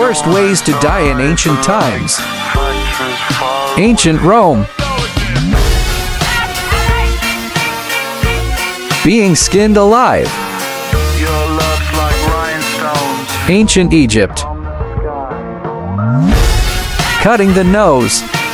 worst ways to die in ancient times. Ancient Rome. Being skinned alive. Ancient Egypt. Cutting the nose.